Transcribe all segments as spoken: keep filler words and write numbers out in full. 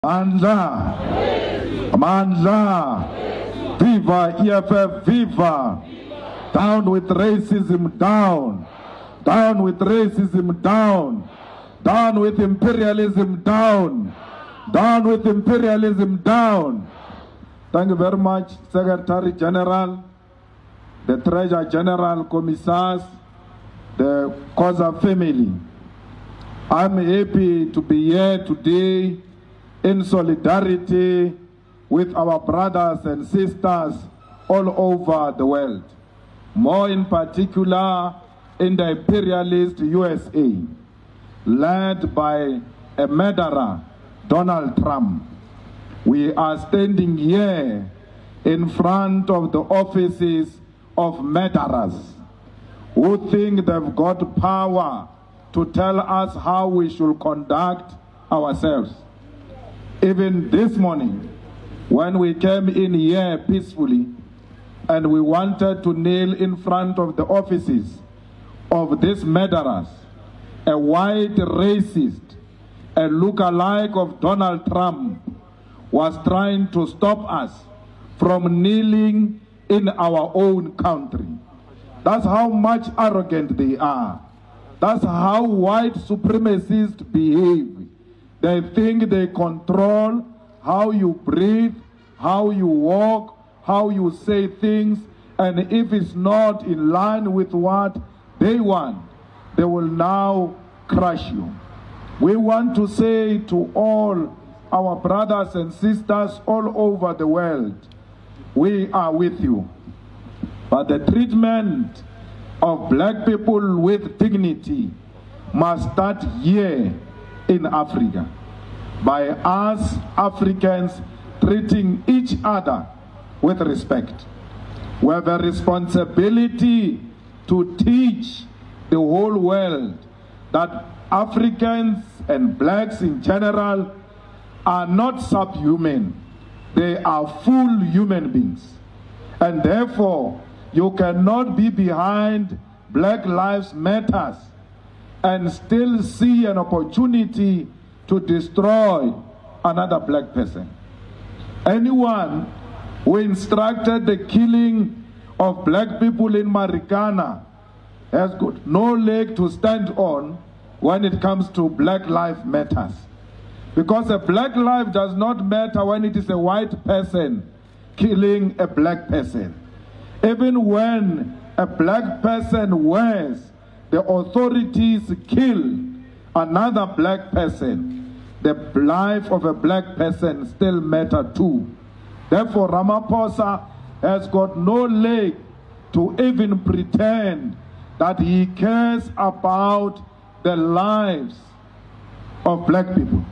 Mandla, Mandla, Viva E F F, Viva, down with racism, down, down with racism, down, down with imperialism, down, down with imperialism, down. Thank you very much, Secretary General, the Treasurer General, Commissars, the Koza family. I'm happy to be here today in solidarity with our brothers and sisters all over the world, more in particular in the imperialist U S A, led by a murderer, Donald Trump. We are standing here in front of the offices of murderers who think they've got power to tell us how we should conduct ourselves. Even this morning, when we came in here peacefully and we wanted to kneel in front of the offices of these murderers, a white racist, a lookalike of Donald Trump, was trying to stop us from kneeling in our own country. That's how much arrogant they are. That's how white supremacists behave. They think they control how you breathe, how you walk, how you say things, and if it's not in line with what they want, they will now crush you. We want to say to all our brothers and sisters all over the world, we are with you. But the treatment of black people with dignity must start here in Africa, by us Africans treating each other with respect. We have a responsibility to teach the whole world that Africans and blacks in general are not subhuman. They are full human beings. And therefore, you cannot be behind Black Lives Matter and still see an opportunity to destroy another black person. Anyone who instructed the killing of black people in Marikana has got no leg to stand on when it comes to Black Lives Matters. Because a black life does not matter when it is a white person killing a black person. Even when a black person wears, the authorities kill another black person, the life of a black person still matters too. Therefore, Ramaphosa has got no leg to even pretend that he cares about the lives of black people.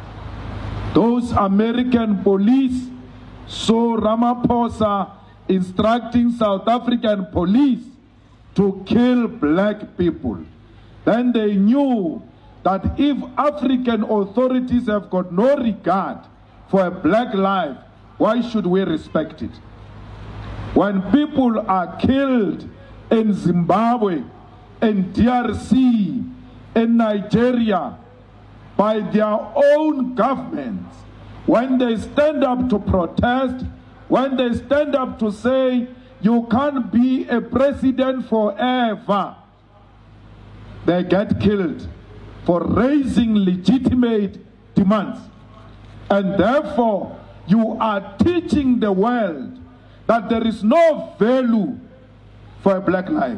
Those American police saw Ramaphosa instructing South African police to kill black people. Then they knew that if African authorities have got no regard for a black life, why should we respect it? When people are killed in Zimbabwe, in D R C, in Nigeria, by their own governments, when they stand up to protest, when they stand up to say, you can't be a president forever, they get killed for raising legitimate demands. And therefore, you are teaching the world that there is no value for a black life.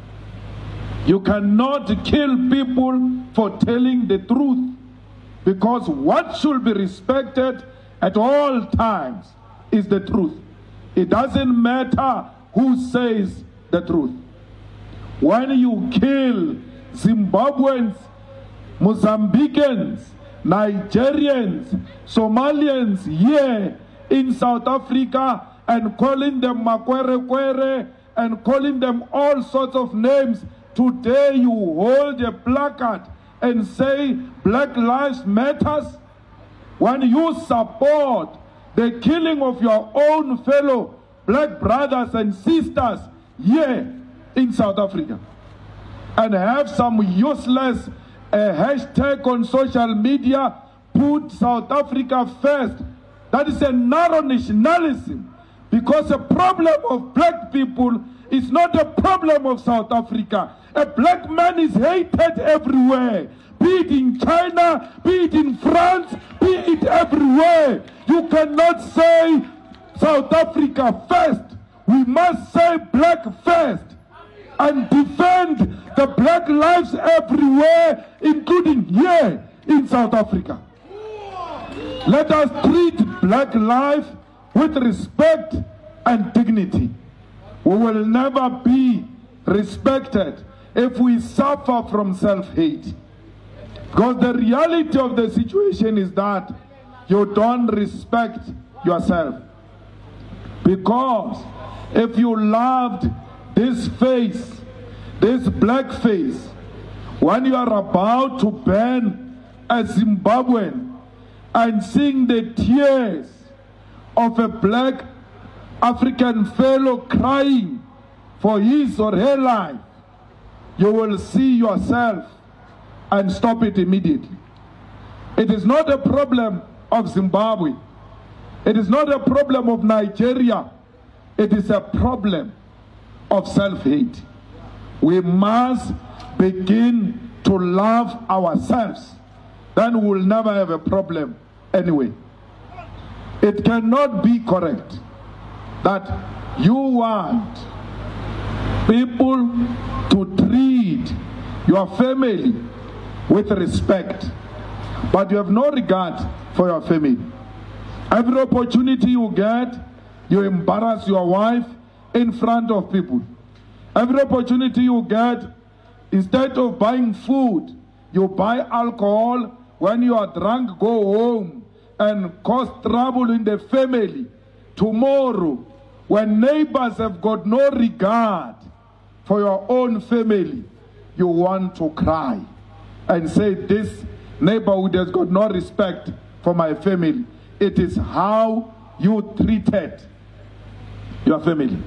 You cannot kill people for telling the truth, because what should be respected at all times is the truth. It doesn't matter who says the truth. When you kill Zimbabweans, Mozambicans, Nigerians, Somalians here in South Africa and calling them Makwere Kwere and calling them all sorts of names, today you hold a placard and say Black Lives Matter. When you support the killing of your own fellow black brothers and sisters here in South Africa, and have some useless uh, hashtag on social media put South Africa first. That is a narrow nationalism, because the problem of black people is not a problem of South Africa. A black man is hated everywhere, be it in China, be it in France, be it everywhere. You cannot say South Africa first. We must say black first and defend the black lives everywhere, including here in South Africa. Let us treat black life with respect and dignity. We will never be respected if we suffer from self-hate. Because the reality of the situation is that you don't respect yourself. Because if you loved this face, this black face, when you are about to burn a Zimbabwean and seeing the tears of a black African fellow crying for his or her life, you will see yourself and stop it immediately. It is not a problem of Zimbabwe. It is not a problem of Nigeria. It is a problem of self-hate. We must begin to love ourselves. Then we will never have a problem anyway. It cannot be correct that you want people to treat your family with respect, but you have no regard for your family. Every opportunity you get, you embarrass your wife in front of people. Every opportunity you get, instead of buying food, you buy alcohol. When you are drunk, go home and cause trouble in the family. Tomorrow, when neighbors have got no regard for your own family, you want to cry and say, this neighborhood has got no respect for my family. It is how you treated your family.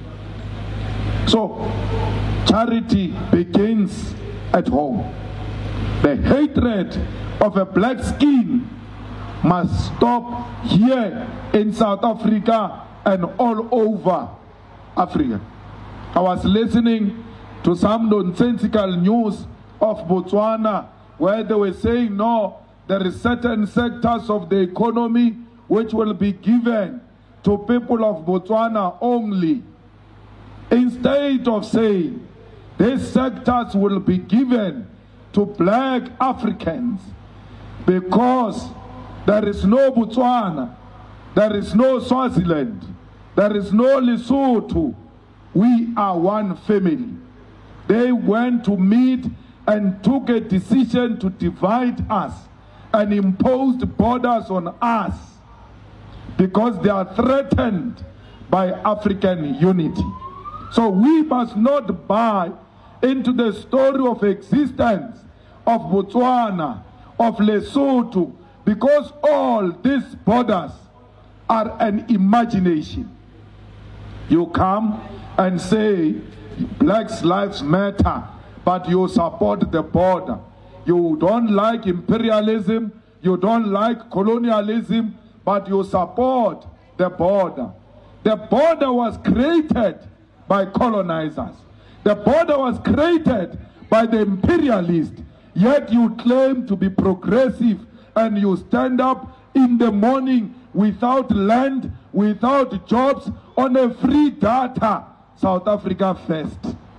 So, charity begins at home. The hatred of a black skin must stop here in South Africa and all over Africa. I was listening to some nonsensical news of Botswana where they were saying, no, there is certain sectors of the economy which will be given to people of Botswana only. Instead of saying, these sectors will be given to black Africans, because there is no Botswana, there is no Swaziland, there is no Lesotho. We are one family. They went to meet and took a decision to divide us and imposed borders on us because they are threatened by African unity. So we must not buy into the story of existence of Botswana, of Lesotho, because all these borders are an imagination. You come and say, Black Lives Matter, but you support the border. You don't like imperialism, you don't like colonialism, but you support the border. The border was created by colonizers. The border was created by the imperialists. Yet you claim to be progressive and you stand up in the morning without land, without jobs, on a free data. South Africa first.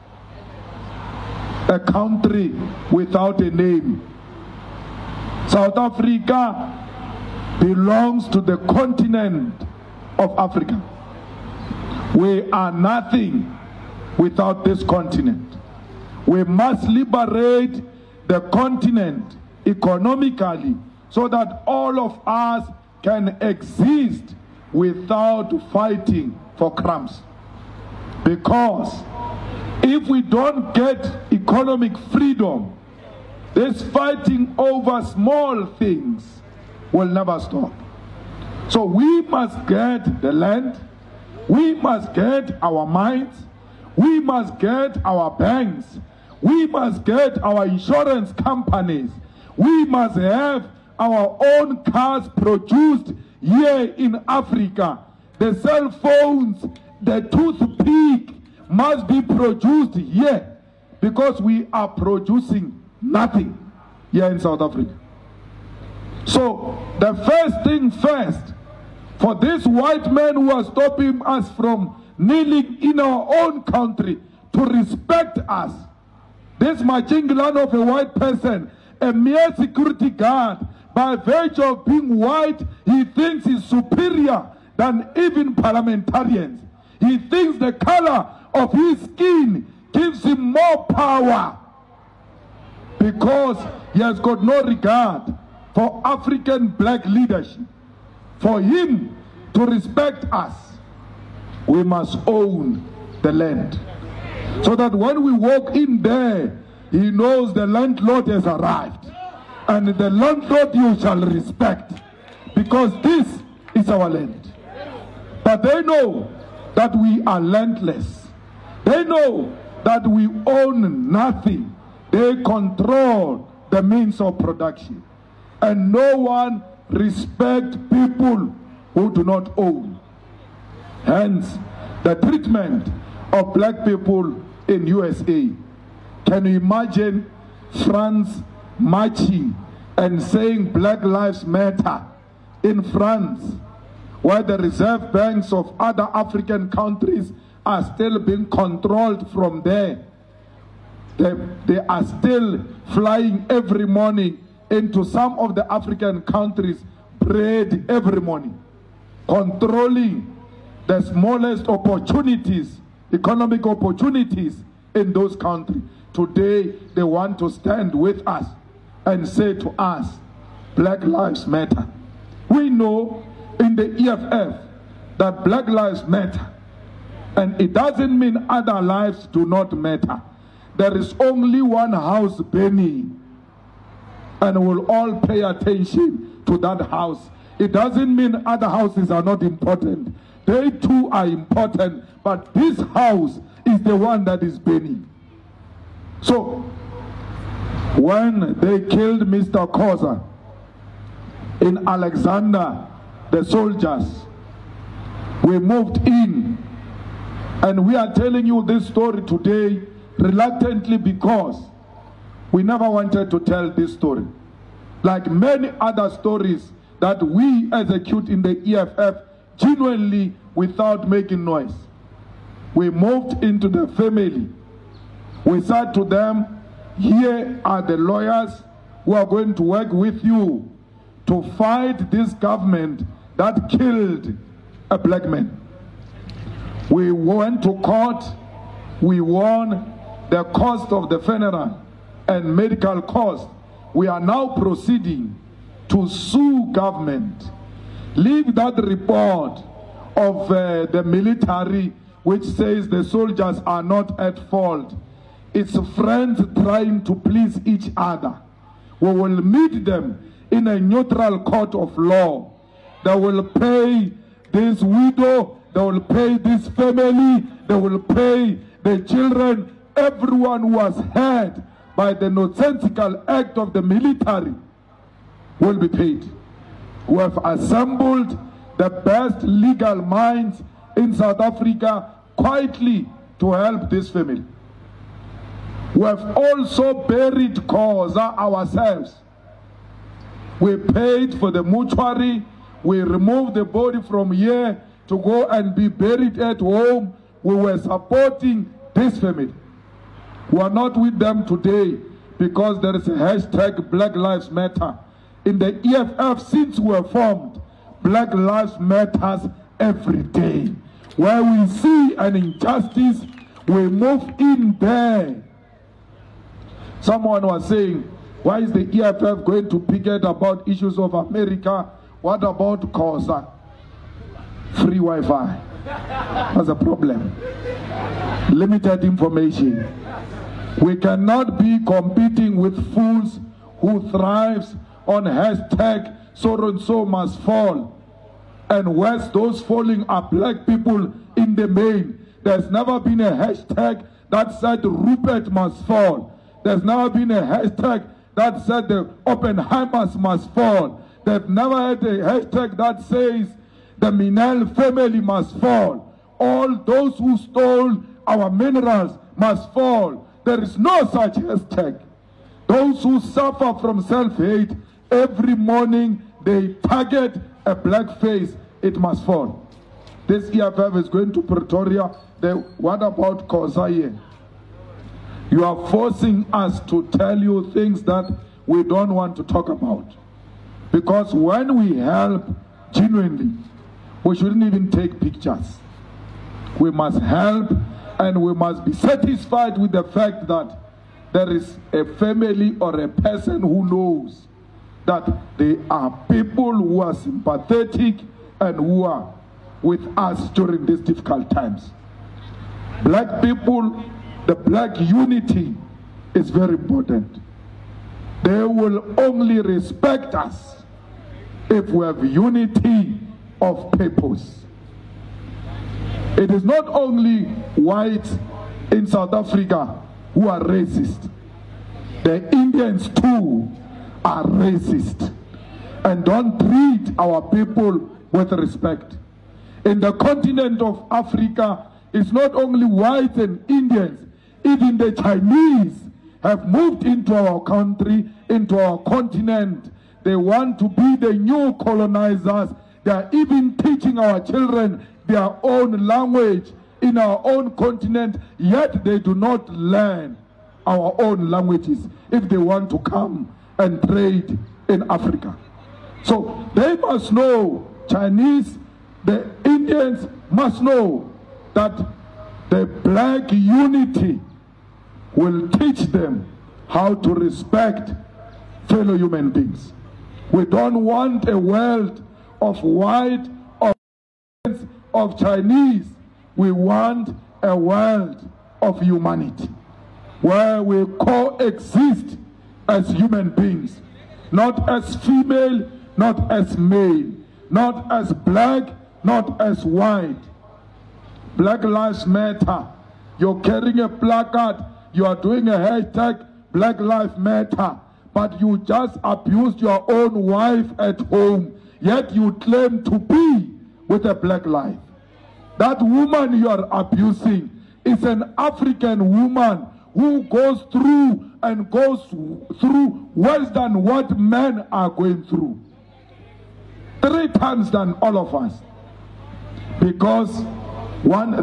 A country without a name. South Africa belongs to the continent of Africa. We are nothing without this continent. We must liberate the continent economically so that all of us can exist without fighting for crumbs. Because if we don't get economic freedom, this fighting over small things will never stop. So we must get the land, we must get our mines, we must get our banks, we must get our insurance companies, we must have our own cars produced here in Africa. The cell phones, the toothpick must be produced here because we are producing nothing here in South Africa. So the first thing first, for this white man who are stopping us from kneeling in our own country to respect us, this Majinglan of a white person, a mere security guard, by virtue of being white, he thinks he's superior than even parliamentarians. He thinks the color of his skin gives him more power because he has got no regard for African black leadership. For him to respect us, we must own the land. So that when we walk in there, he knows the landlord has arrived. And the landlord you shall respect, because this is our land. But they know that we are landless. They know that we own nothing. They control the means of production. And no one respects people who do not own. Hence, the treatment of black people in U S A. Can you imagine France marching and saying Black Lives Matter in France, where the reserve banks of other African countries are still being controlled from there? They, they are still flying every morning into some of the African countries, bread every morning, controlling the smallest opportunities, economic opportunities in those countries. Today, they want to stand with us and say to us, Black Lives Matter. We know in the E F F that Black Lives Matter, and it doesn't mean other lives do not matter. There is only one house burning, and we'll all pay attention to that house. It doesn't mean other houses are not important. They too are important, but this house is the one that is burning. So, when they killed Mister Khoza in Alexander, the soldiers, we moved in, and we are telling you this story today reluctantly because we never wanted to tell this story. Like many other stories that we execute in the E F F genuinely without making noise. We moved into the family. We said to them, here are the lawyers who are going to work with you to fight this government that killed a black man. We went to court, we won the cost of the funeral and medical cost. We are now proceeding to sue government. Leave that report of uh, the military which says the soldiers are not at fault. It's friends trying to please each other. We will meet them in a neutral court of law. They will pay this widow, they will pay this family, they will pay the children, everyone who was hurt by the nonsensical act of the military will be paid. We have assembled the best legal minds in South Africa quietly to help this family. We have also buried Khoza ourselves. We paid for the mortuary. We removed the body from here to go and be buried at home. We were supporting this family. We are not with them today because there is a hashtag Black Lives Matter. In the E F F, since we were formed, Black Lives Matters every day. Where we see an injustice, we move in there. Someone was saying, why is the E F F going to picket about issues of America? What about Khoza? Free Wi-Fi. That's a problem. Limited information. We cannot be competing with fools who thrives on hashtag so and so must fall. And worse, those falling are black people in the main. There's never been a hashtag that said Rupert must fall. There's never been a hashtag that said the Oppenheimers must fall. They've never had a hashtag that says the Minel family must fall. All those who stole our minerals must fall. There is no such hashtag. Those who suffer from self-hate, every morning they target a black face, it must fall. This E F F is going to Pretoria. They, what about Kozaye? You are forcing us to tell you things that we don't want to talk about. Because when we help genuinely, we shouldn't even take pictures. We must help, and we must be satisfied with the fact that there is a family or a person who knows that there are people who are sympathetic and who are with us during these difficult times. Black people, the black unity is very important. They will only respect us if we have unity of purpose. It is not only whites in South Africa who are racist. The Indians too are racist and don't treat our people with respect. In the continent of Africa, it's not only whites and Indians, even the Chinese have moved into our country, into our continent. They want to be the new colonizers. They are even teaching our children their own language in our own continent, yet they do not learn our own languages if they want to come and trade in Africa. So they must know, Chinese, the Indians must know that the black unity will teach them how to respect fellow human beings. We don't want a world of white, of, of Chinese. We want a world of humanity where we coexist as human beings, not as female, not as male, not as black, not as white. Black Lives Matter. You're carrying a placard, you are doing a hashtag Black Lives Matter, but you just abused your own wife at home, yet you claim to be with a black life. That woman you are abusing is an African woman who goes through and goes through worse than what men are going through. Three times than all of us. Because one,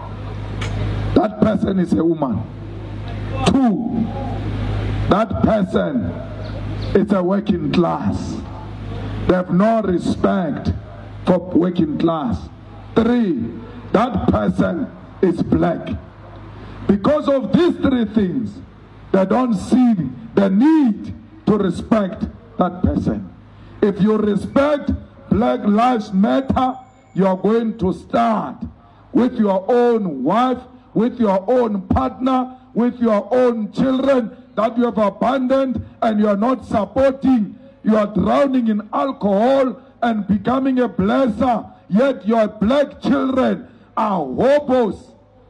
that person is a woman. Two, that person is a working class. They have no respect for working class. Three, that person is black. Because of these three things, they don't see the need to respect that person. If you respect Black Lives Matter, you are going to start with your own wife, with your own partner, with your own children that you have abandoned and you are not supporting. You are drowning in alcohol and becoming a blesser, yet your black children are hobos.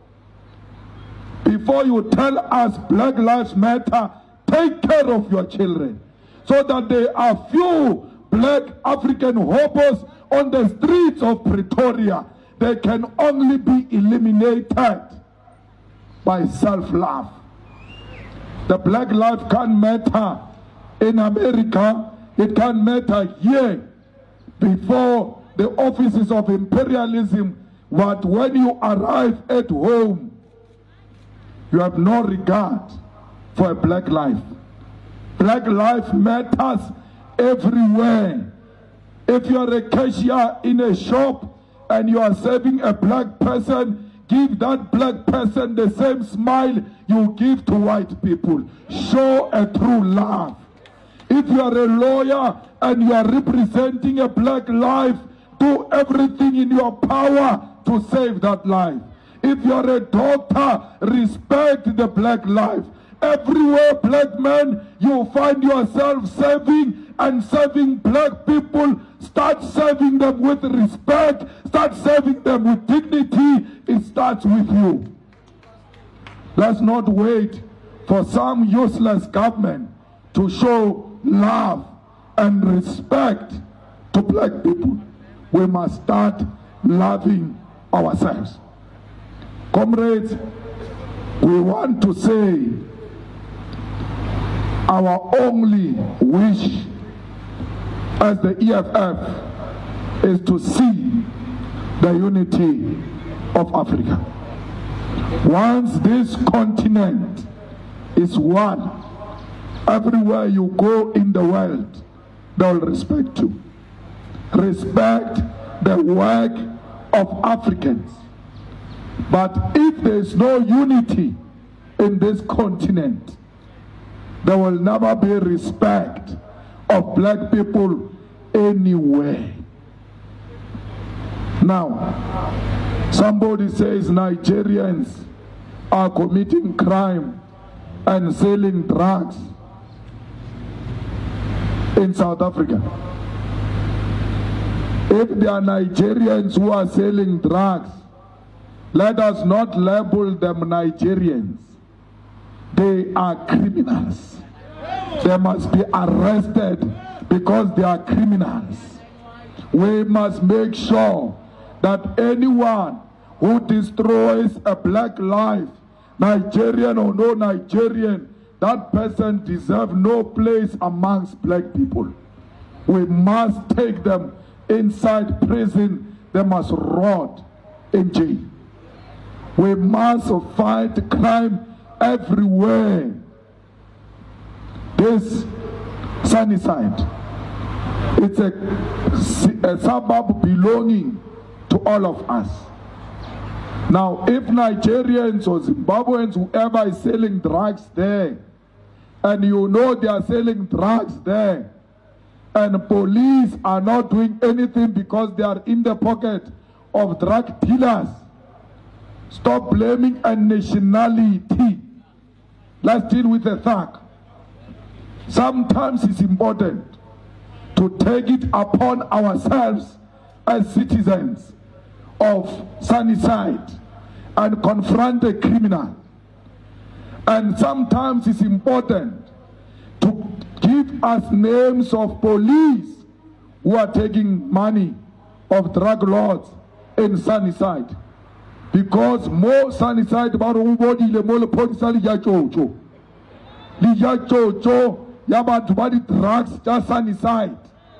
Before you tell us Black Lives Matter, take care of your children so that there are few black African hobos on the streets of Pretoria. They can only be eliminated by self-love. The black life can't matter in America, it can't matter here before the offices of imperialism, but when you arrive at home, you have no regard for a black life. Black life matters everywhere. If you are a cashier in a shop and you are serving a black person, give that black person the same smile you give to white people. Show a true love. If you are a lawyer and you are representing a black life, do everything in your power to save that life. If you are a doctor, respect the black life. Everywhere, black men, you find yourself serving and serving black people. Start serving them with respect. Start serving them with dignity. It starts with you. Let's not wait for some useless government to show love and respect to black people, we must start loving ourselves. Comrades, we want to say our only wish as the E F F is to see the unity of Africa. Once this continent is one, everywhere you go in the world, they will respect you. Respect the work of Africans. But if there is no unity in this continent, there will never be respect of black people anywhere. Now, somebody says Nigerians are committing crime and selling drugs in South Africa. If there are Nigerians who are selling drugs, let us not label them Nigerians. They are criminals. They must be arrested because they are criminals. We must make sure that anyone who destroys a black life, Nigerian or no Nigerian, that person deserves no place amongst black people. We must take them inside prison. They must rot in jail. We must fight crime everywhere. This Sunnyside, it's a, a suburb belonging to all of us. Now, if Nigerians or Zimbabweans, whoever is selling drugs there, and you know they are selling drugs there, and police are not doing anything because they are in the pocket of drug dealers, stop blaming a nationality. Let's deal with the fact. Sometimes it's important to take it upon ourselves as citizens of Sunnyside and confront a criminal. And sometimes it's important to give us names of police who are taking money of drug lords in Sunnyside. Because more Sunnyside about body le more police ali ya chocho. Li ya chocho ya bantu body drugs just Sunnyside.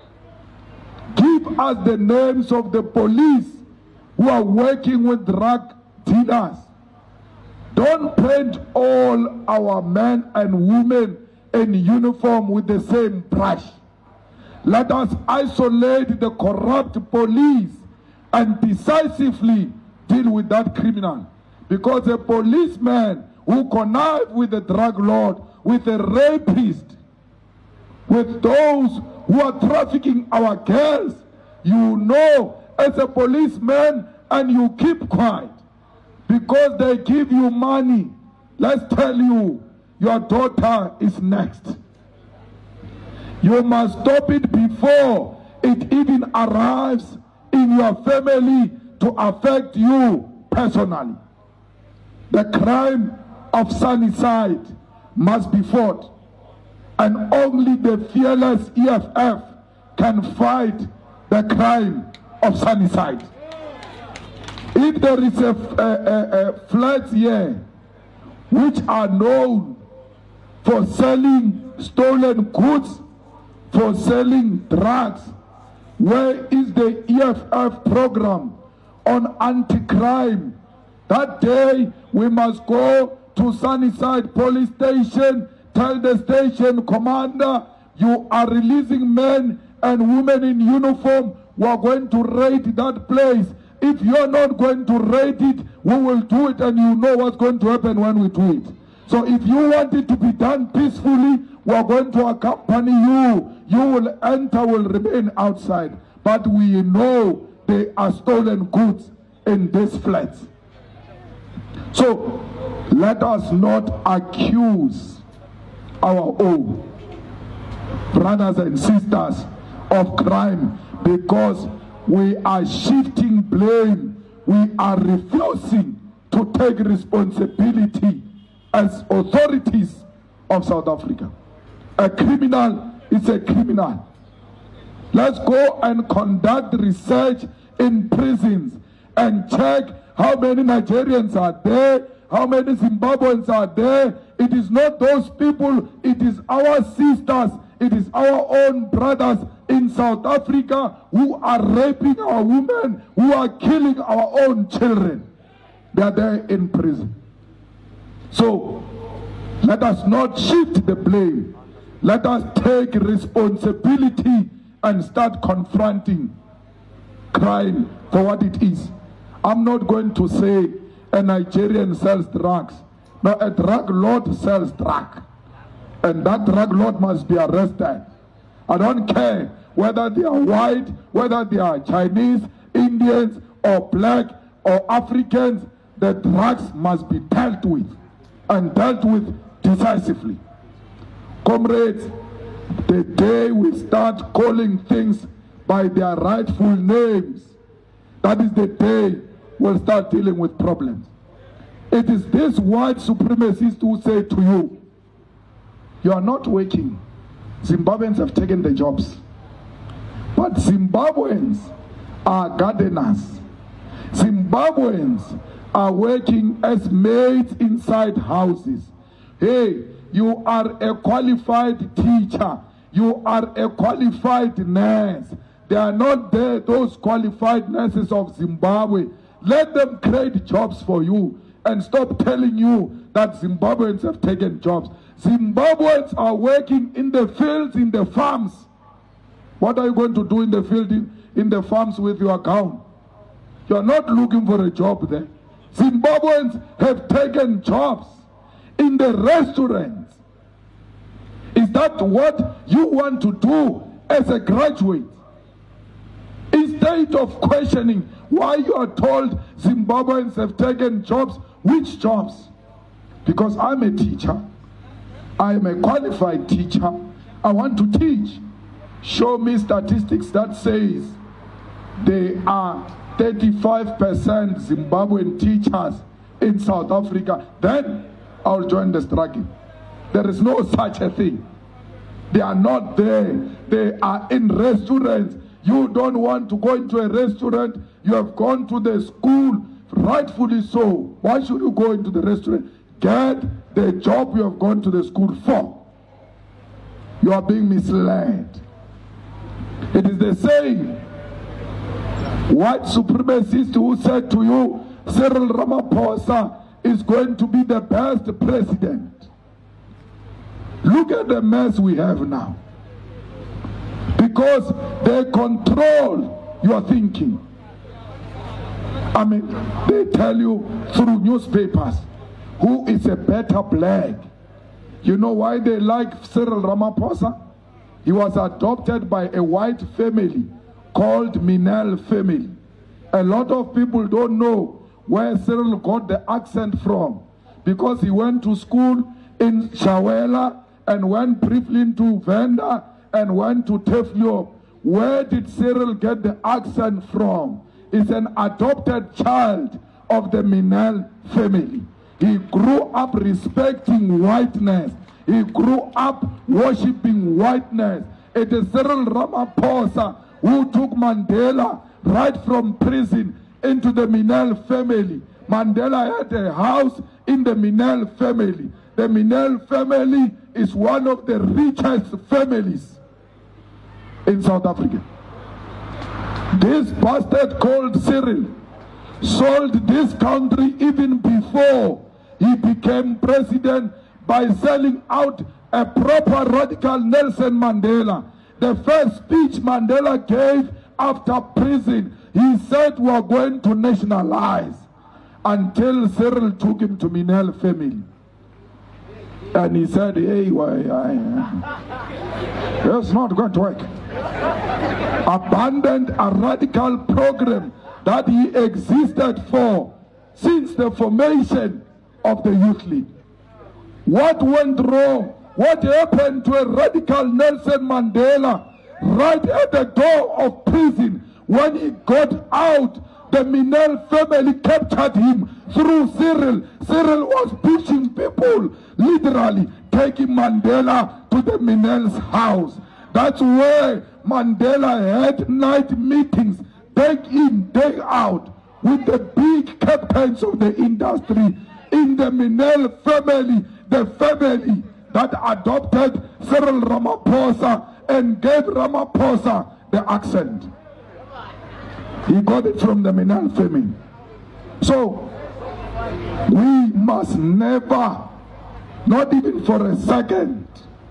Give us the names of the police who are working with drug dealers. Don't paint all our men and women in uniform with the same brush. Let us isolate the corrupt police and decisively deal with that criminal. Because a policeman who connive with the drug lord, with a rapist, with those who are trafficking our girls, you know as a policeman and you keep quiet because they give you money. Let's tell you, your daughter is next. You must stop it before it even arrives in your family to affect you personally. The crime of Sunnyside must be fought, and only the fearless E F F can fight the crime of Sunnyside. If there is a, a, a, a flats here which are known for selling stolen goods, for selling drugs, where is the E F F program on anti-crime? That day we must go to Sunnyside police station, tell the station commander, you are releasing men and women in uniform who are going to raid that place. If you're not going to raid it, we will do it, and you know what's going to happen when we do it. So if you want it to be done peacefully, we are going to accompany you. You will enter, will remain outside. But we know there are stolen goods in this flat. So let us not accuse our own brothers and sisters of crime because we are shifting blame. We are refusing to take responsibility as authorities of South Africa. A criminal is a criminal. Let's go and conduct research in prisons and check how many Nigerians are there, how many Zimbabweans are there. It is not those people, it is our sisters, it is our own brothers in South Africa who are raping our women, who are killing our own children. They are there in prison. So, let us not shift the blame. Let us take responsibility and start confronting crime for what it is. I'm not going to say a Nigerian sells drugs. No, a drug lord sells drug. And that drug lord must be arrested. I don't care whether they are white, whether they are Chinese, Indians, or black, or Africans. The drugs must be dealt with, and dealt with decisively. Comrades, the day we start calling things by their rightful names, that is the day we'll start dealing with problems. It is this white supremacist who say to you, you are not working. Zimbabweans have taken the jobs. But Zimbabweans are gardeners. Zimbabweans are working as maids inside houses. Hey, you are a qualified teacher. You are a qualified nurse. They are not there, those qualified nurses of Zimbabwe. Let them create jobs for you and stop telling you that Zimbabweans have taken jobs. Zimbabweans are working in the fields, in the farms. What are you going to do in the field, in, in the farms with your gown? You are not looking for a job there. Zimbabweans have taken jobs in the restaurants. Is that what you want to do as a graduate? Instead of questioning why you are told Zimbabweans have taken jobs, which jobs? Because I'm a teacher. I am a qualified teacher. I want to teach. Show me statistics that says there are thirty-five percent Zimbabwean teachers in South Africa. Then I'll join the struggle. There is no such a thing. They are not there. They are in restaurants. You don't want to go into a restaurant. You have gone to the school, rightfully so. Why should you go into the restaurant? Get the job you have gone to the school for. You are being misled. It is the same white supremacist who said to you, Cyril Ramaphosa is going to be the best president. Look at the mess we have now. Because they control your thinking. I mean, they tell you through newspapers who is a better black. You know why they like Cyril Ramaphosa? He was adopted by a white family called Minel family. A lot of people don't know where Cyril got the accent from, because he went to school in Shawela and went briefly into Venda and went to Teflio. Where did Cyril get the accent from? He's an adopted child of the Minel family. He grew up respecting whiteness. He grew up worshipping whiteness. It is Cyril Ramaphosa who took Mandela right from prison into the Minel family. Mandela had a house in the Minel family. The Minel family is one of the richest families in South Africa. This bastard called Cyril sold this country even before he became president by selling out a proper radical Nelson Mandela. The first speech Mandela gave after prison, he said we are going to nationalize, until Cyril took him to Minel family. And he said, hey, why, I, it's not going to work. Abandoned a radical program that he existed for since the formation of the Youth League. What went wrong? What happened to a radical Nelson Mandela right at the door of prison? When he got out, the Minel family captured him through Cyril. Cyril was pushing people, literally taking Mandela to to the Minel's house. That's where Mandela had night meetings, day in, day out, with the big captains of the industry in the Minel family, the family that adopted Cyril Ramaphosa and gave Ramaphosa the accent. He got it from the Minel family. So, we must never, not even for a second,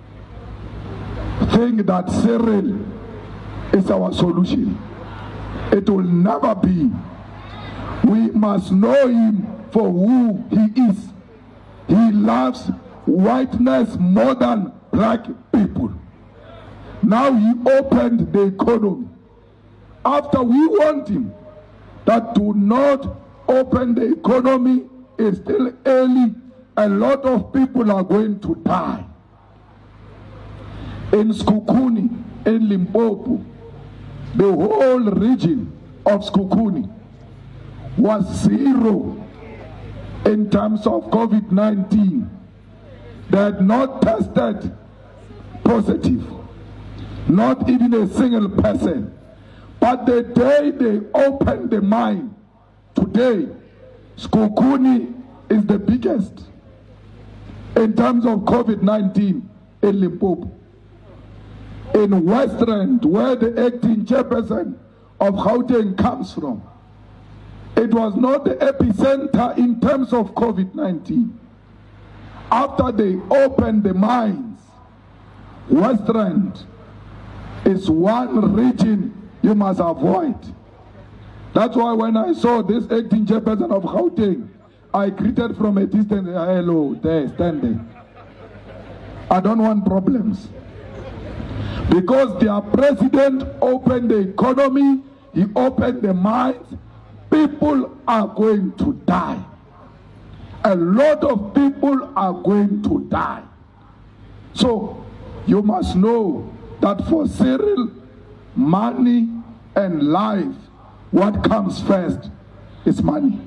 think that Cyril is our solution. It will never be. We must know him for who he is. He loves whiteness more than black people. Now he opened the economy. After we want him that do not open the economy, it's still early. A lot of people are going to die. In Sekhukhune, in Limpopo, the whole region of Sekhukhune was zero in terms of COVID nineteen. They had not tested positive, not even a single person. But the day they opened the mine, today, Sekhukhune is the biggest in terms of COVID nineteen in Limpopo. In Western, where the acting chairperson of Gauteng comes from, it was not the epicenter in terms of COVID nineteen. After they opened the mines, Western is one region you must avoid. That's why when I saw this acting chairperson of Gauteng, I greeted from a distance, hello, there, stand there. I don't want problems. Because their president opened the economy, he opened the mines, people are going to die. A lot of people are going to die. So, you must know that for Cyril, money and life, what comes first is money.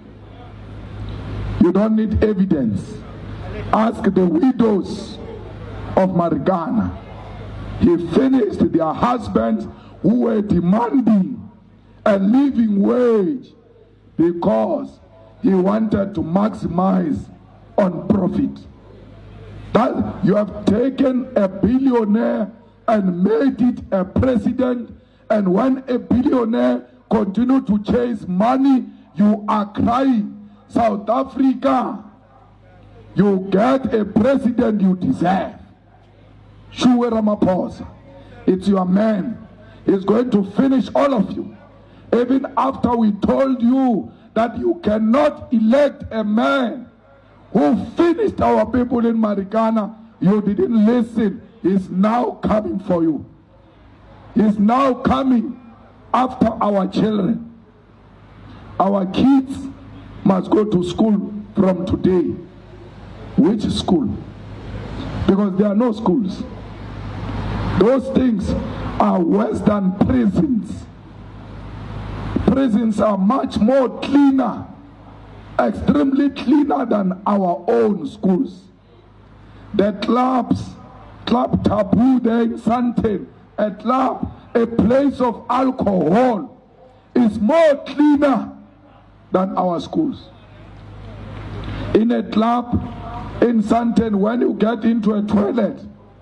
You don't need evidence. Ask the widows of Marikana. He finished their husbands who were demanding a living wage because he wanted to maximize on profit. That you have taken a billionaire and made it a president, and when a billionaire continue to chase money, you are crying. South Africa, you get a president you deserve. Cyril Ramaphosa, it's your man. He's going to finish all of you. Even after we told you that you cannot elect a man who finished our people in Marikana, you didn't listen. He's now coming for you. He's now coming after our children. Our kids must go to school from today. Which school? Because there are no schools. Those things are worse than prisons. Prisons are much more cleaner, extremely cleaner than our own schools. The clubs, Club Taboo there in Sandton, a club, a place of alcohol, is more cleaner than our schools. In a club in Sandton, when you get into a toilet,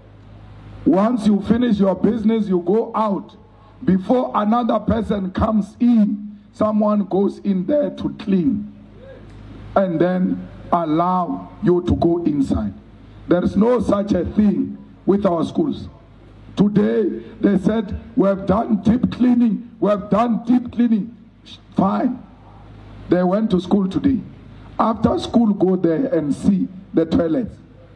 once you finish your business, you go out. Before another person comes in, someone goes in there to clean and then allow you to go inside. There is no such a thing with our schools. Today, they said, we have done deep cleaning, we have done deep cleaning. Fine. They went to school today. After school, go there and see the toilets.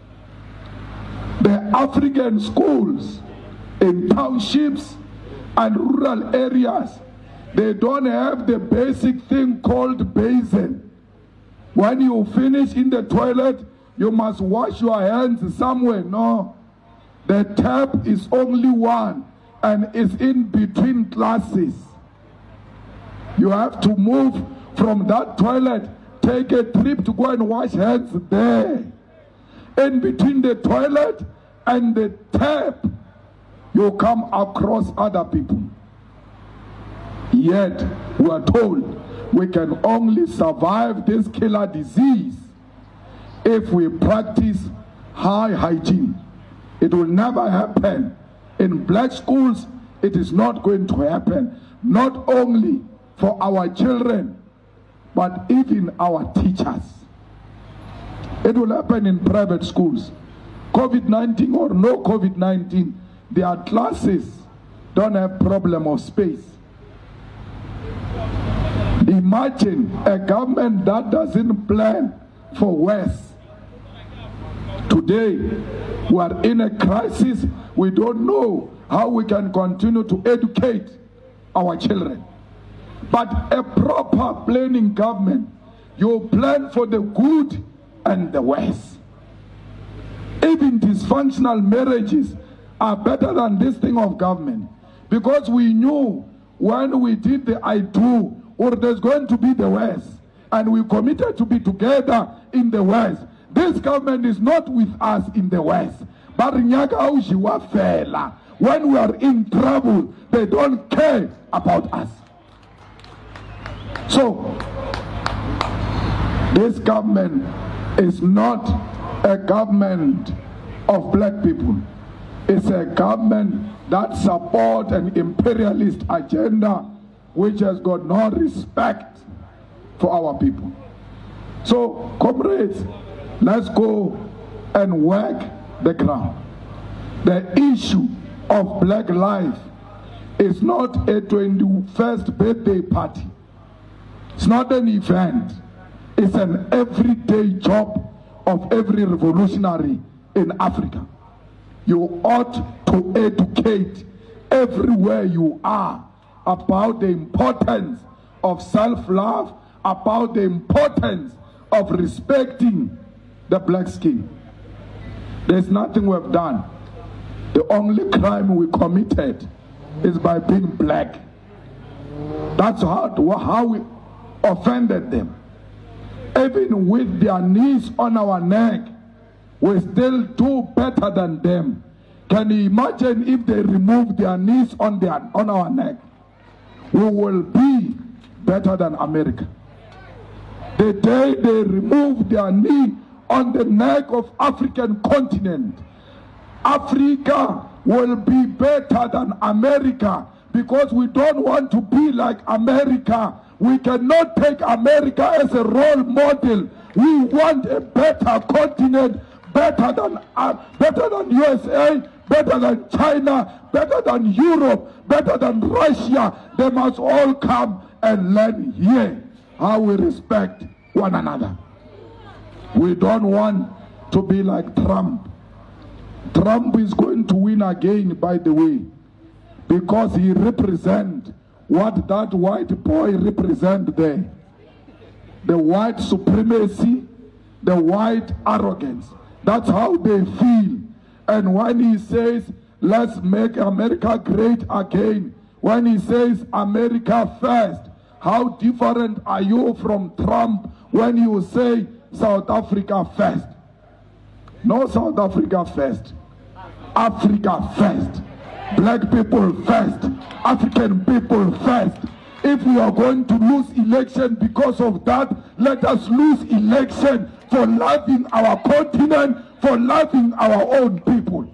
The African schools in townships and rural areas, they don't have the basic thing called basin. When you finish in the toilet, you must wash your hands somewhere. No. The tap is only one and is in between classes. You have to move from that toilet, take a trip to go and wash hands there. In between the toilet and the tap, you come across other people. Yet we are told we can only survive this killer disease if we practice high hygiene. It will never happen. In black schools, it is not going to happen. Not only for our children, but even our teachers. It will happen in private schools. COVID nineteen or no COVID nineteen, their classes don't have problem of space. Imagine a government that doesn't plan for West. Today, we are in a crisis. We don't know how we can continue to educate our children. But a proper planning government, you plan for the good and the West. Even dysfunctional marriages are better than this thing of government. Because we knew when we did the I do, or there's going to be the West, and we committed to be together in the West. This government is not with us in the West. But when we are in trouble, they don't care about us. So, this government is not a government of black people. It's a government that supports an imperialist agenda which has got no respect for our people. So, comrades, let's go and work the ground. The issue of black life is not a twenty-first birthday party. It's not an event. It's an everyday job of every revolutionary in Africa. You ought to educate everywhere you are about the importance of self-love, about the importance of respecting the black skin. There's nothing we've done. The only crime we committed is by being black. That's how, how we offended them. Even with their knees on our neck, we still do better than them. Can you imagine if they remove their knees on, their, on our neck? We will be better than America. The day they remove their knee on the neck of African continent, Africa will be better than America, because we don't want to be like America. We cannot take America as a role model. We want a better continent, better than, uh, better than U S A, better than China, better than Europe, better than Russia. They must all come and learn here how we respect one another. We don't want to be like Trump. Trump is going to win again, by the way, because he represents what that white boy represents there. The white supremacy, the white arrogance. That's how they feel. And when he says, let's make America great again, when he says America first, how different are you from Trump when you say South Africa first? No South Africa first. Africa first. Black people first. African people first. If we are going to lose election because of that, let us lose election for loving our continent, for loving our own people.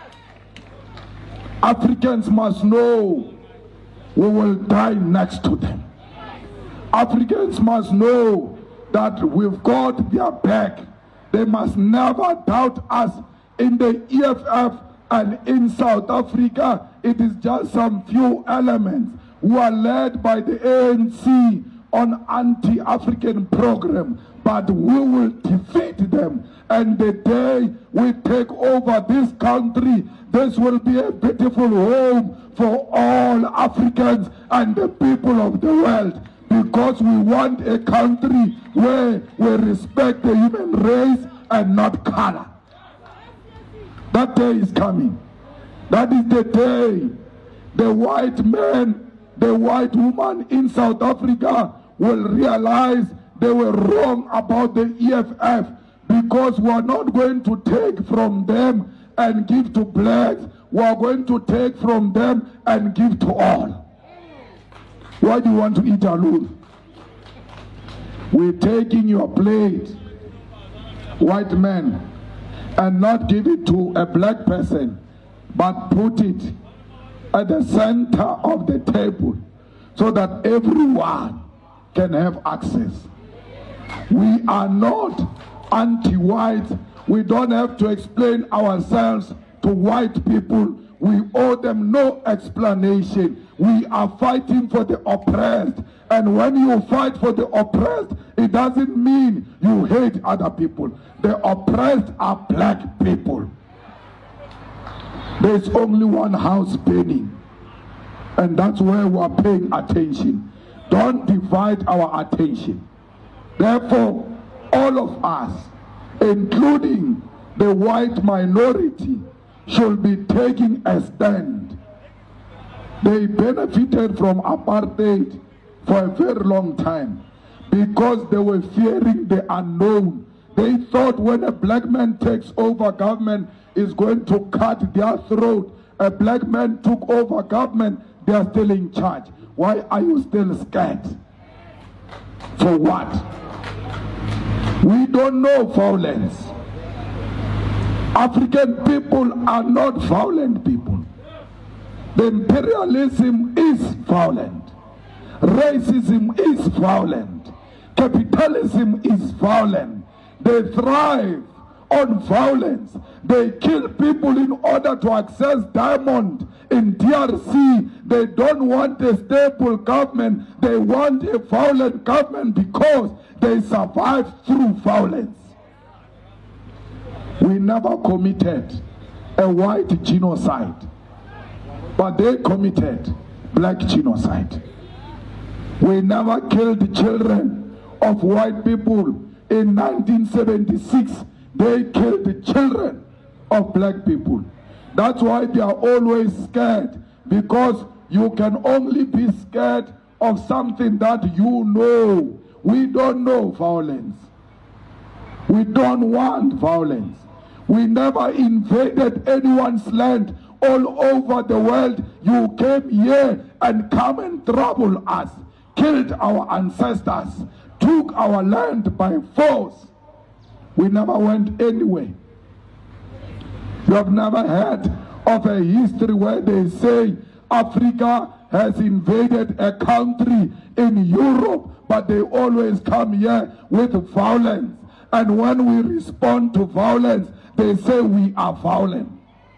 Africans must know we will die next to them. Africans must know that we've got their back. They must never doubt us. In the E F F and in South Africa, it is just some few elements who are led by the A N C on anti-African program, but we will defeat them. And the day we take over this country, this will be a beautiful home for all Africans and the people of the world, because we want a country where we respect the human race and not color. That day is coming. That is the day the white man, the white woman in South Africa will realize they were wrong about the E F F, because we are not going to take from them and give to blacks, we are going to take from them and give to all. Why do you want to eat alone? We're taking your plate, white man, and not give it to a black person, but put it at the center of the table so that everyone can have access. We are not anti-white. We don't have to explain ourselves to white people. We owe them no explanation. We are fighting for the oppressed. And when you fight for the oppressed, it doesn't mean you hate other people. The oppressed are black people. There's only one house burning. And that's where we are paying attention. Don't divide our attention. Therefore, all of us, including the white minority, should be taking a stand. They benefited from apartheid for a very long time because they were fearing the unknown. They thought when a black man takes over government, is going to cut their throat. A black man took over government, they are still in charge. Why are you still scared? For what? We don't know violence. African people are not violent people. The imperialism is violent. Racism is violent. Capitalism is violent. They thrive on violence. They kill people in order to access diamond in D R C. They don't want a stable government. They want a violent government because they survived through violence. We never committed a white genocide, but they committed black genocide. We never killed children of white people. In nineteen seventy-six, they killed the children of black people. That's why they are always scared, because you can only be scared of something that you know. We don't know violence. We don't want violence. We never invaded anyone's land all over the world. You came here and come and trouble us, killed our ancestors, took our land by force. We never went anywhere. You have never heard of a history where they say Africa has invaded a country in Europe, but they always come here with violence. And when we respond to violence, they say we are violent.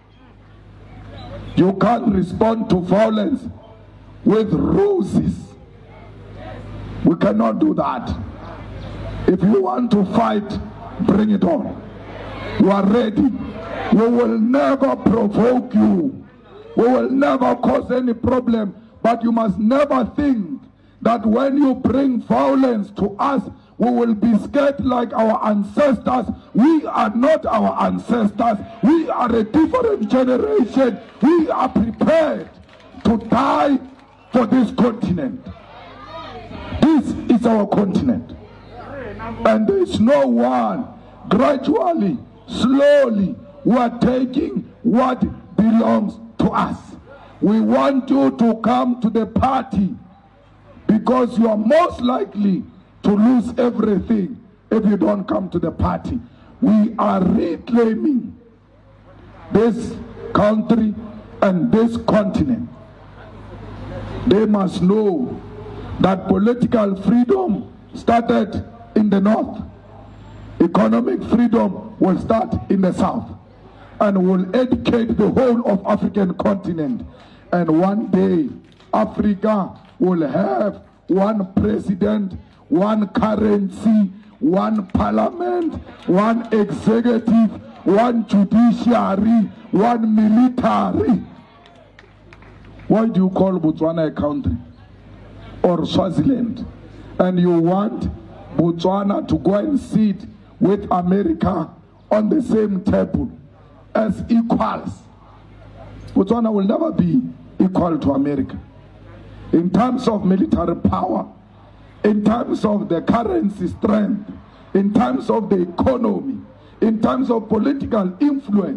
You can't respond to violence with roses. We cannot do that. If you want to fight, bring it on. You are ready. We will never provoke you. We will never cause any problem. But you must never think that when you bring violence to us, we will be scared like our ancestors. We are not our ancestors. We are a different generation. We are prepared to die for this continent. This is our continent. And there is no one. Gradually, slowly, we are taking what belongs to us. We want you to come to the party because you are most likely to lose everything if you don't come to the party. We are reclaiming this country and this continent. They must know that political freedom started in the north. Economic freedom will start in the south and will educate the whole of African continent. And one day, Africa will have one president, one currency, one parliament, one executive, one judiciary, one military. Why do you call Botswana a country? Or Swaziland? And you want Botswana to go and sit with America on the same table as equals. Botswana will never be equal to America. In terms of military power, in terms of the currency strength, in terms of the economy, in terms of political influence,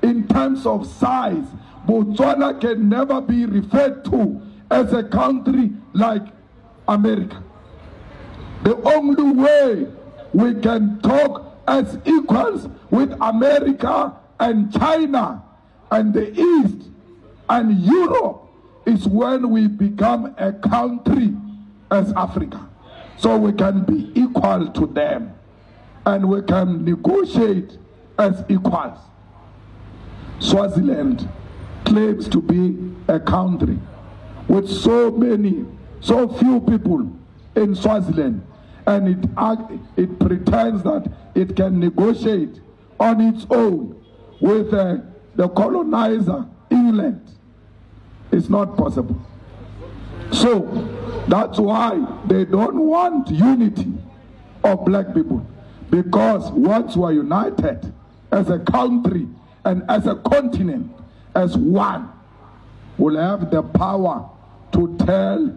in terms of size, Botswana can never be referred to as a country like America. The only way we can talk as equals with America and China and the East and Europe is when we become a country as Africa. So we can be equal to them and we can negotiate as equals. Swaziland claims to be a country with so many, so few people in Swaziland, and it, it pretends that it can negotiate on its own with uh, the colonizer, England. It's not possible. So that's why they don't want unity of black people, because once we are united as a country and as a continent, as one, we'll have the power to tell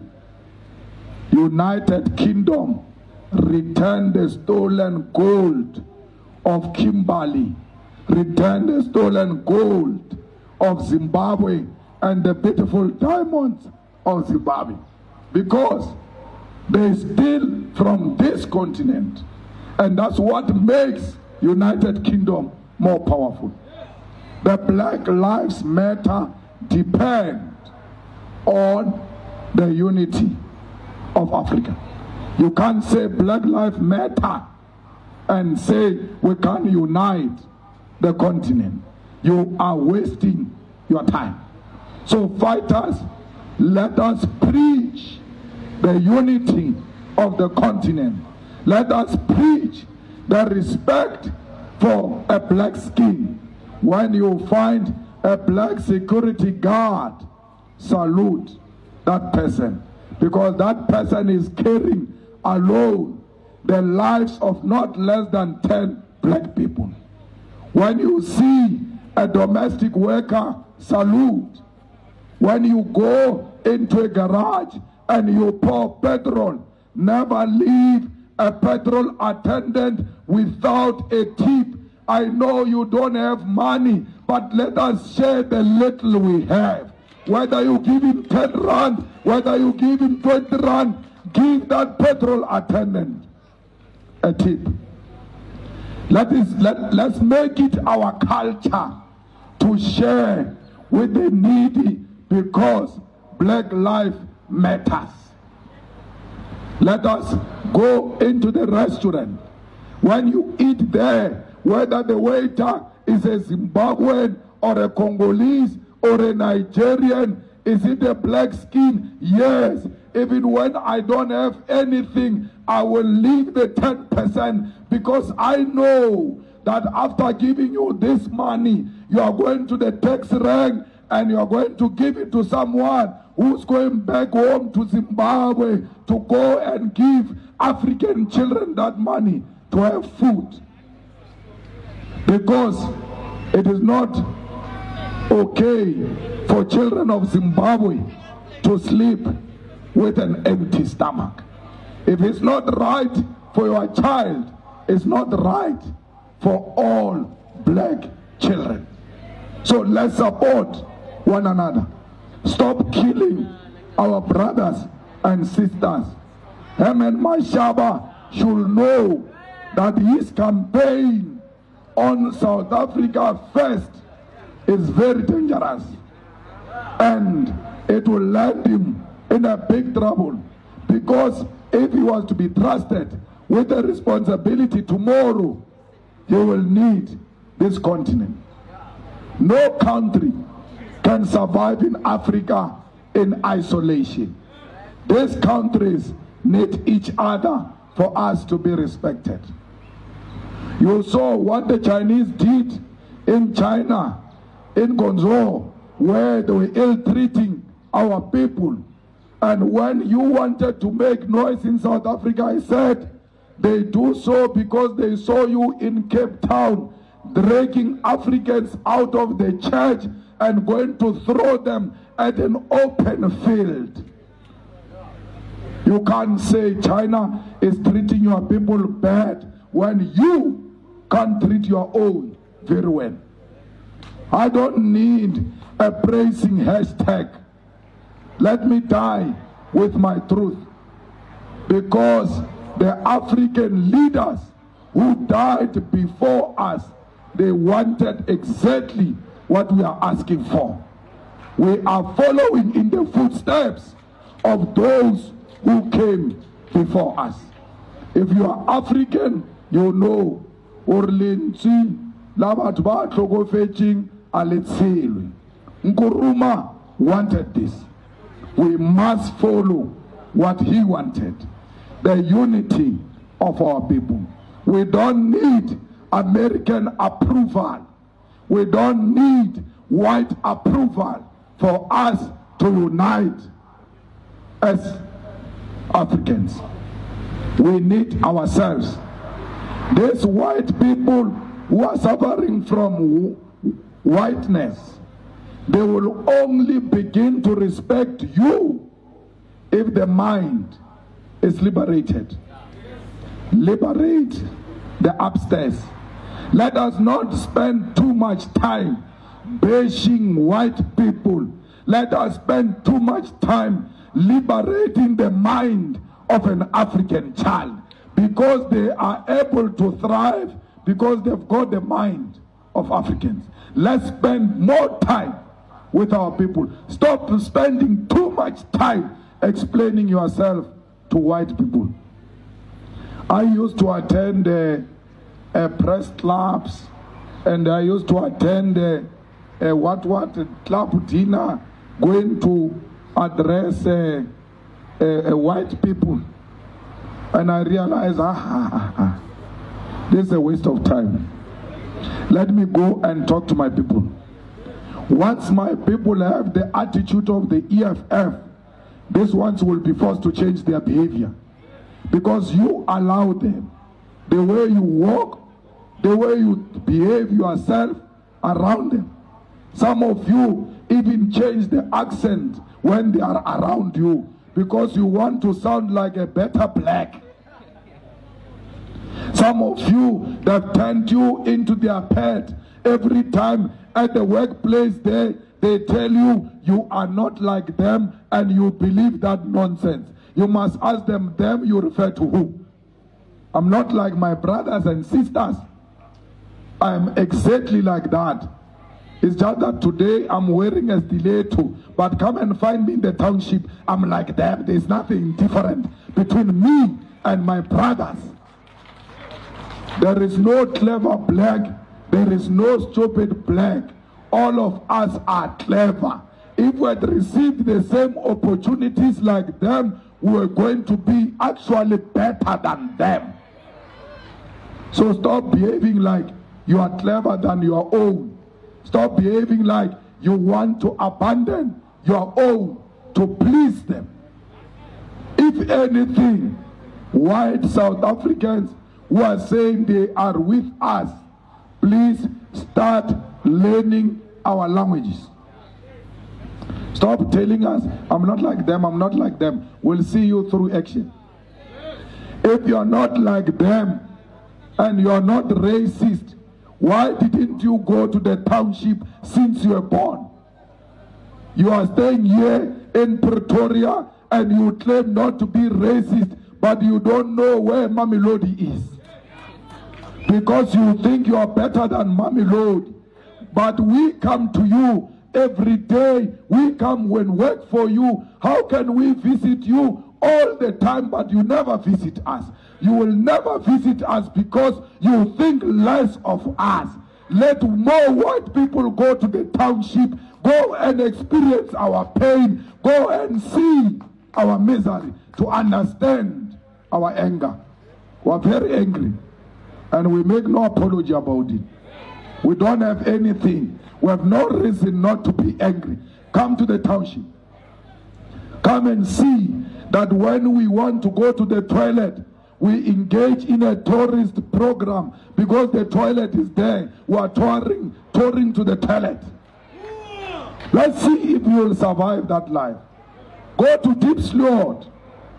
United Kingdom, return the stolen gold of Kimberley, return the stolen gold of Zimbabwe and the beautiful diamonds of Zimbabwe, because they steal from this continent, and that's what makes United Kingdom more powerful. The Black Lives Matter depend on the unity of Africa. You can't say Black Lives Matter and say we can't unite the continent. You are wasting your time. So fighters, let us preach the unity of the continent. Let us preach the respect for a black skin. When you find a black security guard, salute that person, because that person is carrying alone the lives of not less than ten black people. When you see a domestic worker, salute. When you go into a garage and you pour petrol, never leave a petrol attendant without a tip. I know you don't have money, but let us share the little we have. Whether you give him ten rand, whether you give him twenty rand, give that petrol attendant a tip. Let us, let, let's make it our culture to share with the needy, because Black life matters. Let us go into the restaurant. When you eat there, whether the waiter is a Zimbabwean or a Congolese or a Nigerian, is it a black skin? Yes. Even when I don't have anything, I will leave the ten percent, because I know that after giving you this money, you are going to the tax rank and you are going to give it to someone who's going back home to Zimbabwe to go and give African children that money to have food. Because it is not okay for children of Zimbabwe to sleep with an empty stomach. If it's not right for your child, it's not right for all black children. So let's support one another. Stop killing our brothers and sisters. Herman Mashaba should know that his campaign on South Africa first is very dangerous, and it will land him in a big trouble, because if he was to be trusted with the responsibility tomorrow, he will need this continent. No country can survive in Africa in isolation. These countries need each other for us to be respected. You saw what the Chinese did in China, in Guangzhou, where they were ill-treating our people. And when you wanted to make noise in South Africa, I said, they do so because they saw you in Cape Town dragging Africans out of the church and going to throw them at an open field. You can't say China is treating your people bad when you can't treat your own very well. I don't need a praising hashtag. Let me die with my truth. Because the African leaders who died before us, they wanted exactly what we are asking for. We are following in the footsteps of those who came before us. If you are African, you know, Orlenzi, Labatba, Togofeching, Aletsiri. Nkuruma wanted this. We must follow what he wanted. The unity of our people. We don't need American approval. We don't need white approval for us to unite as Africans. We need ourselves. These white people who are suffering from whiteness, they will only begin to respect you if the mind is liberated. Liberate the upstairs. Let us not spend too much time bashing white people. Let us spend too much time liberating the mind of an African child, because they are able to thrive because they've got the mind of Africans. Let's spend more time with our people. Stop spending too much time explaining yourself to white people. I used to attend uh, uh, press clubs, and I used to attend uh, uh, what what uh, club dinner, going to address uh, uh, uh, white people, and I realized, ah, ah, ah, this is a waste of time. Let me go and talk to my people. Once my people have the attitude of the E F F, these ones will be forced to change their behavior, because you allow them. The way you walk, the way you behave yourself around them. Some of you even change the accent when they are around you because you want to sound like a better black. Some of you that turned you into their pet. Every time at the workplace they, they tell you you are not like them and you believe that nonsense. You must ask them, them you refer to who? I'm not like my brothers and sisters. I am exactly like that. It's just that today I'm wearing a stiletto, but come and find me in the township, I'm like them. There's nothing different between me and my brothers. There is no clever black, there is no stupid black. All of us are clever. If we had received the same opportunities like them, we were going to be actually better than them. So stop behaving like you are clever than your own. Stop behaving like you want to abandon your own to please them. If anything, white South Africans who are saying they are with us, please start learning our languages. Stop telling us, I'm not like them, I'm not like them. We'll see you through action. If you're not like them and you're not racist, why didn't you go to the township since you were born? You are staying here in Pretoria and you claim not to be racist, but you don't know where Mamelodi is. Because you think you are better than Mamelodi. But we come to you every day. We come when work for you. How can we visit you all the time, but you never visit us? You will never visit us because you think less of us. Let more white people go to the township, go and experience our pain, go and see our misery, to understand our anger. We are very angry, and we make no apology about it. We don't have anything. We have no reason not to be angry. Come to the township. Come and see that when we want to go to the toilet, we engage in a tourist program because the toilet is there. We are touring, touring to the toilet. Let's see if you will survive that life. Go to Diepsloot.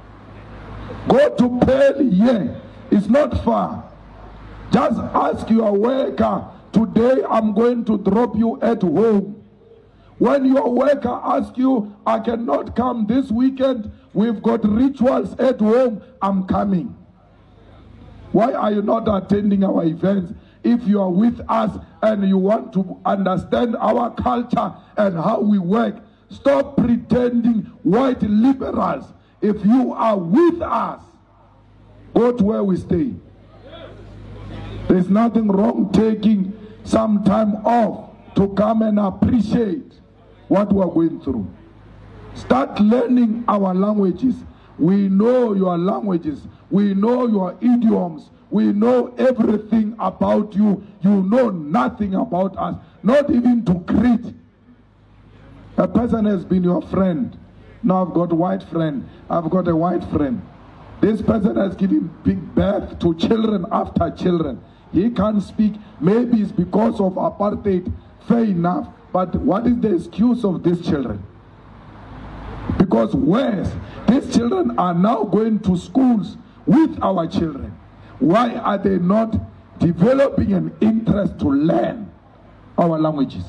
Go to Peli. Yeah, it's not far. Just ask your worker Today I'm going to drop you at home. When your worker asks you, I cannot come this weekend, we've got rituals at home, I'm coming. Why are you not attending our events? If you are with us and you want to understand our culture and how we work, stop pretending white liberals. If you are with us, go to where we stay. There's nothing wrong taking some time off to come and appreciate what we're going through. Start learning our languages. We know your languages. We know your idioms. We know everything about you. You know nothing about us. Not even to greet. A person has been your friend. Now I've got a white friend. I've got a white friend. This person has given big birth to children after children. He can't speak. Maybe it's because of apartheid. Fair enough. But what is the excuse of these children? Because worse, these children are now going to schools with our children. Why are they not developing an interest to learn our languages?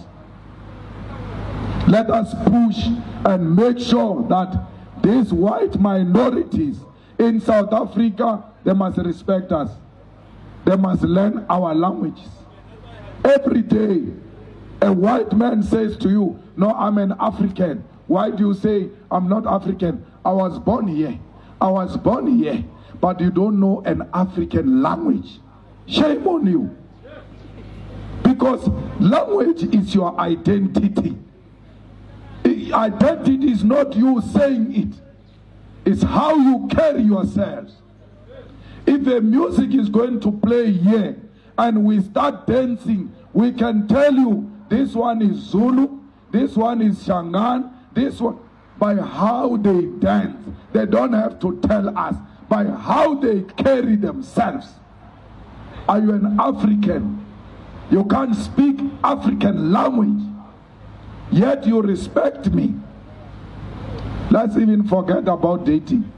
Let us push and make sure that these white minorities in South Africa, they must respect us. They must learn our languages. Every day, a white man says to you, no, I'm an African. Why do you say, I'm not African? I was born here. I was born here. But you don't know an African language. Shame on you. Because language is your identity. Identity is not you saying it. It's how you carry yourselves. If the music is going to play here and we start dancing, we can tell you this one is Zulu, this one is Shangaan, this one, by how they dance. They don't have to tell us, by how they carry themselves. Are you an African? You can't speak African language, yet you respect me. Let's even forget about dating.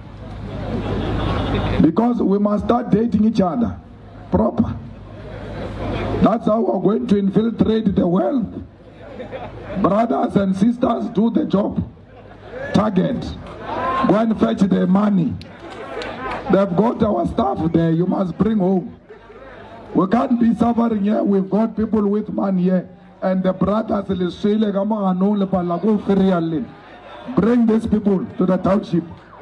Because we must start dating each other proper. That's how we're going to infiltrate the world. Brothers and sisters, do the job. Target. Go and fetch the money. They've got our stuff there. You must bring home. We can't be suffering here. We've got people with money here. And the brothers, bring these people to the township.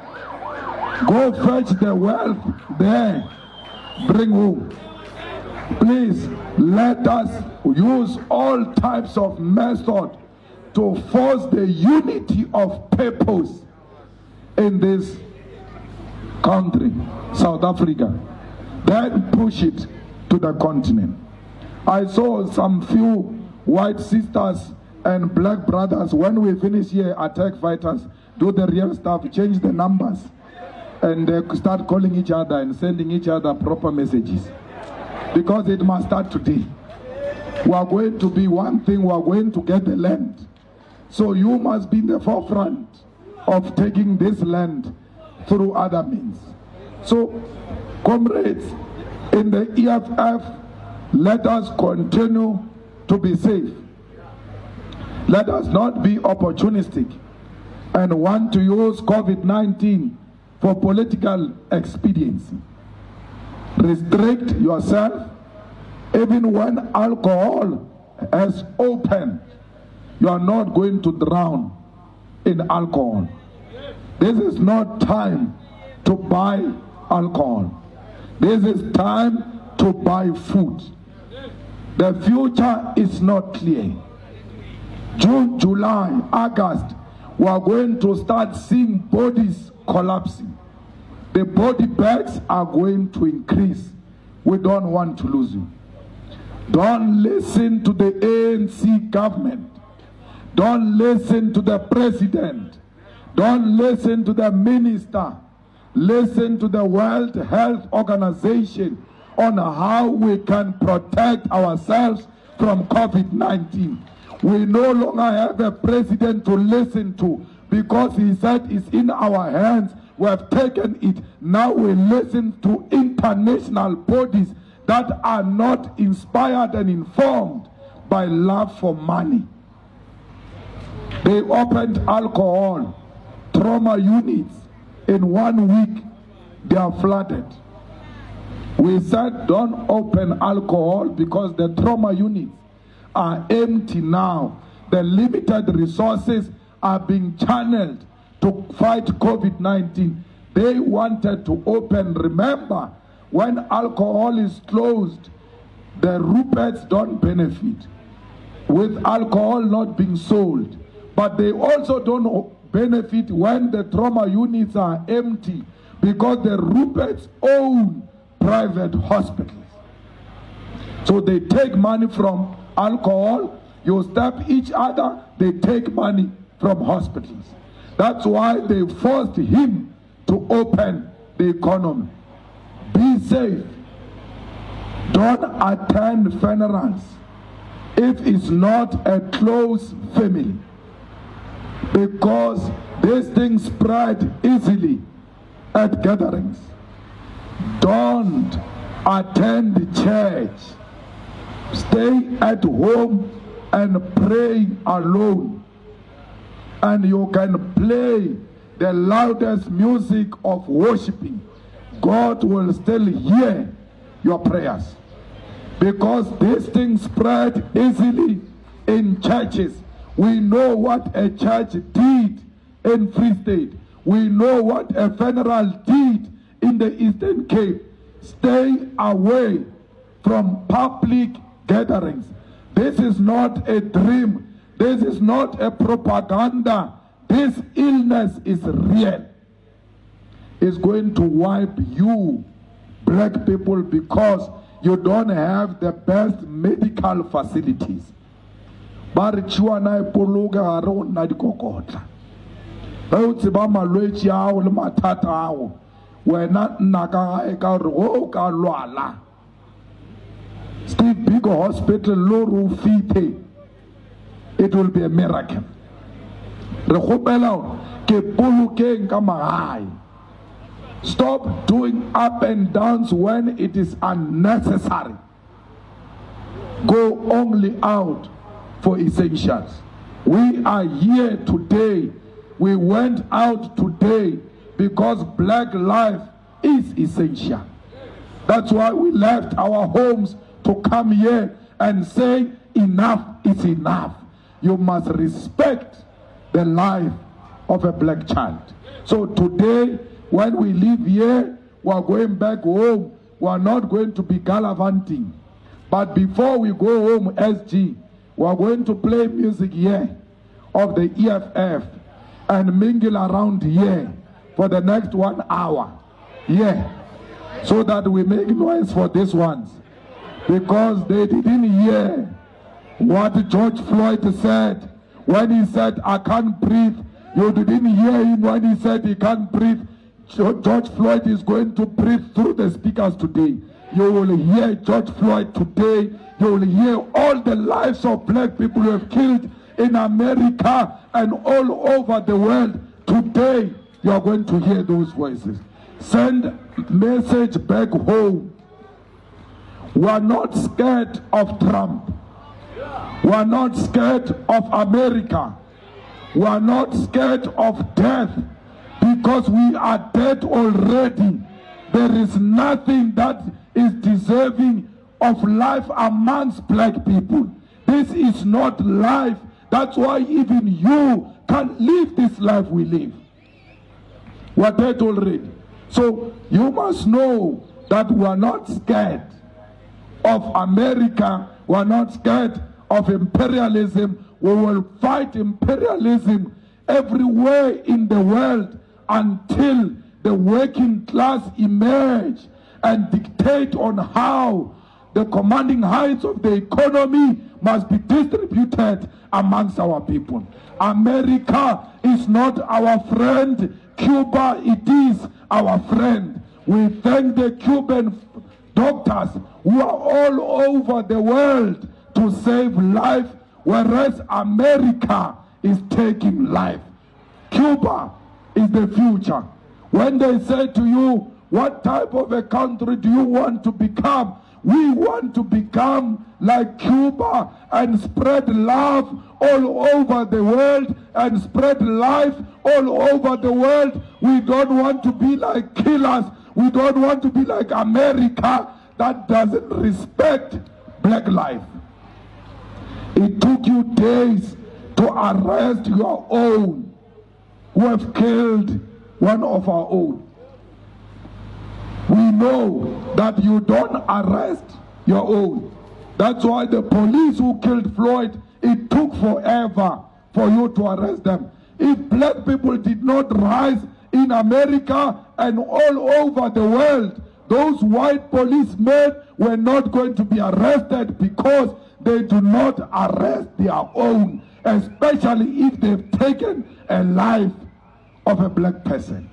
Go fetch the wealth there. Bring home. Please, let us use all types of method to force the unity of purpose in this country, South Africa. Then push it to the continent. I saw some few white sisters and black brothers, when we finish here, attack fighters, do the real stuff, change the numbers, and uh, start calling each other and sending each other proper messages. Because it must start today. We are going to be one thing, we are going to get the land. So you must be in the forefront of taking this land through other means. So, comrades, in the E F F, let us continue to be safe. Let us not be opportunistic and want to use COVID nineteen for political expediency. Restrict yourself. Even when alcohol has opened, you are not going to drown in alcohol. This is not time to buy alcohol. This is time to buy food. The future is not clear. June, July, August, we are going to start seeing bodies collapsing. The body bags are going to increase. We don't want to lose you. Don't listen to the A N C government. Don't listen to the president. Don't listen to the minister. Listen to the World Health Organization on how we can protect ourselves from COVID nineteen. We no longer have a president to listen to because he said it's in our hands. We have taken it. Now we listen to international bodies that are not inspired and informed by love for money. They opened alcohol, trauma units. In one week, they are flooded. We said don't open alcohol because the trauma units are empty now. The limited resources are being channeled to fight COVID nineteen. They wanted to open. Remember, when alcohol is closed, the Ruperts don't benefit with alcohol not being sold. But they also don't benefit when the trauma units are empty because the Ruperts own private hospitals. So they take money from alcohol, you stab each other, they take money from hospitals. That's why they forced him to open the economy. Be safe. Don't attend funerals if it's not a close family, because these things spread easily at gatherings. Don't attend church. Stay at home and pray alone. And you can play the loudest music of worshiping. God will still hear your prayers. Because these things spread easily in churches. We know what a church did in Free State. We know what a funeral did in the Eastern Cape. Stay away from public gatherings. This is not a dream. This is not a propaganda. This illness is real. It's going to wipe you, black people, because you don't have the best medical facilities. Steve Biko Hospital, Loru Fite, it will be a miracle. Stop doing up and downs when it is unnecessary. Go only out for essentials. We are here today. We went out today because black life is essential. That's why we left our homes to come here and say enough is enough. You must respect the life of a black child. So today, when we leave here, we are going back home. We are not going to be gallivanting. But before we go home, S G, we are going to play music here of the E F F and mingle around here for the next one hour. Yeah. So that we make noise for these ones. Because they didn't hear what George Floyd said when he said, I can't breathe. You didn't hear him when he said he can't breathe. George Floyd is going to breathe through the speakers today. You will hear George Floyd today. You will hear all the lives of black people who have killed in America and all over the world. Today, you are going to hear those voices. Send message back home. We are not scared of Trump. We are not scared of America. We are not scared of death because we are dead already. There is nothing that is deserving of life amongst black people. This is not life. That's why even you can't live this life we live. We are dead already. So you must know that we are not scared of America. We are not scared of imperialism. We will fight imperialism everywhere in the world until the working class emerge and dictate on how the commanding heights of the economy must be distributed amongst our people. America is not our friend. Cuba, it is our friend. We thank the Cuban doctors who are all over the world to save life, whereas America is taking life. Cuba is the future. When they say to you, what type of a country do you want to become? We want to become like Cuba and spread love all over the world and spread life all over the world. We don't want to be like killers. We don't want to be like America that doesn't respect black life. It took you days to arrest your own who have killed one of our own. We know that you don't arrest your own. That's why the police who killed Floyd, it took forever for you to arrest them. If black people did not rise in America and all over the world, those white policemen were not going to be arrested because they do not arrest their own, especially if they've taken a life of a black person.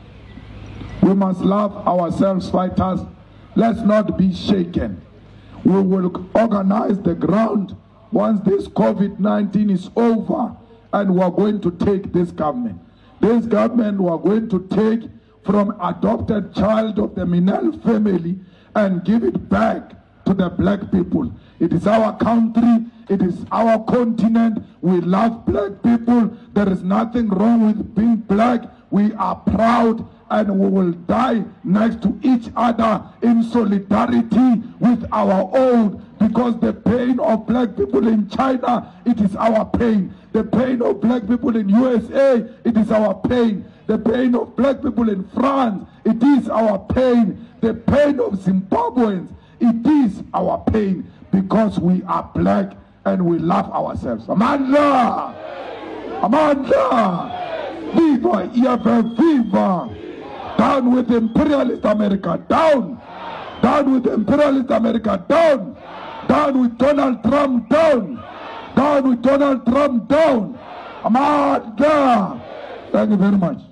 We must love ourselves, fighters. Let's not be shaken. We will organize the ground once this COVID nineteen is over, and we are going to take this government. This government we are going to take from adopted child of the Minel family and give it back to the black people. It is our country. It is our continent. We love black people. There is nothing wrong with being black. We are proud, and we will die next to each other in solidarity with our own, because the pain of black people in China, it is our pain. The pain of black people in U S A, it is our pain. The pain of black people in France, it is our pain. The pain of Zimbabweans, it is our pain, because we are black and we love ourselves. Amanda! Amanda! Viva E F F, viva! Down with imperialist America, down! Down with imperialist America, down! Down with Donald Trump, down! Down with Donald Trump, down! Amanda! Thank you very much.